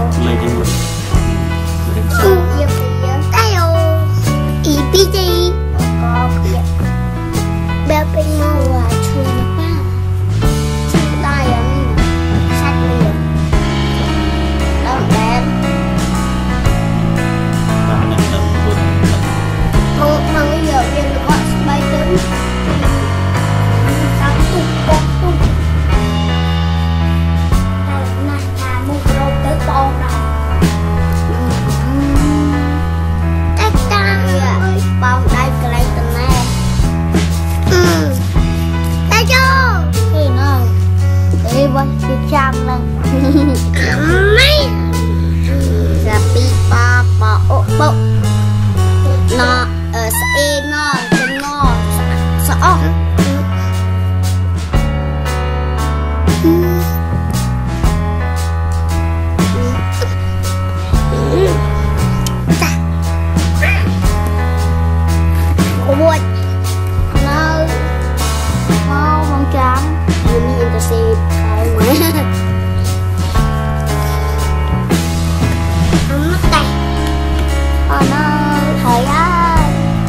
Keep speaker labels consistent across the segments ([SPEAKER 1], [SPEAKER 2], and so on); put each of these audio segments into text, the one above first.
[SPEAKER 1] Mày đi một
[SPEAKER 2] Iya iya tayo IPJ có kia béo bên mau là chua quá chua tai anh sạch liền đau đen
[SPEAKER 1] và nhận đồng quân
[SPEAKER 2] mà bây giờ viên được gọi bay tới sáng tụt bọc tụt này là một đầu tới to nào bông đây cái này tên này đây cho thì nó để bên cái trang này mấy là pi ba ba ô bộ nó ở sẽ nó chân nó sợ buat no mau bang trắng ini intensif mất tay nó thầy ơi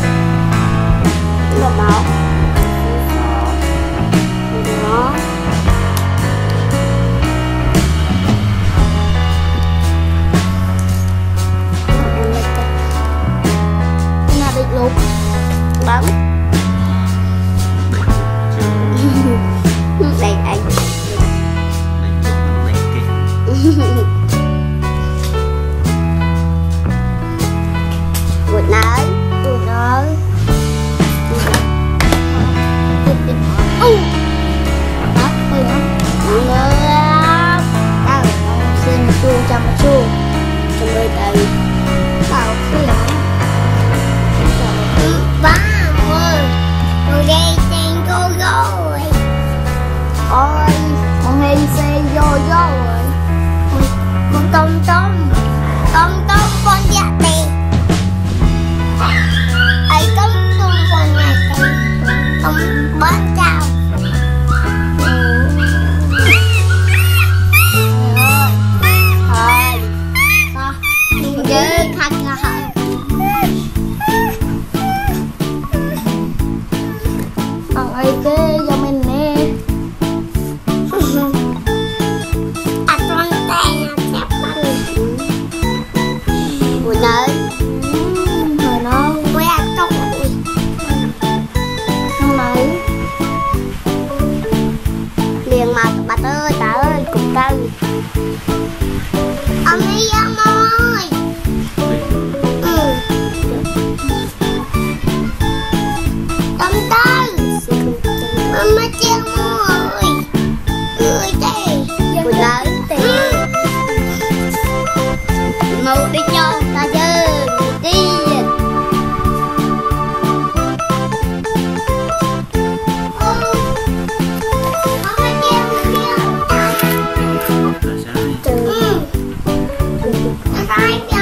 [SPEAKER 2] lột máu đó nhà bị lụt bấm đây anh buồn nói xin chu cho người tay bảo khi ba ôi đây tên cô rồi ôi con hình xe vô rồi con tông con dạ tiền ấy tông con nhà tiền tông bán chào với khăn ơi cái cho mình nè ăn con tè chép bánh buồn ơi rồi nó quay ăn trong không nói liền mà bà ơi cùng cân ông đi ra môi mama chưa môi người đây buồn lớn thì màu đi nhau ta chơi đi mama chưa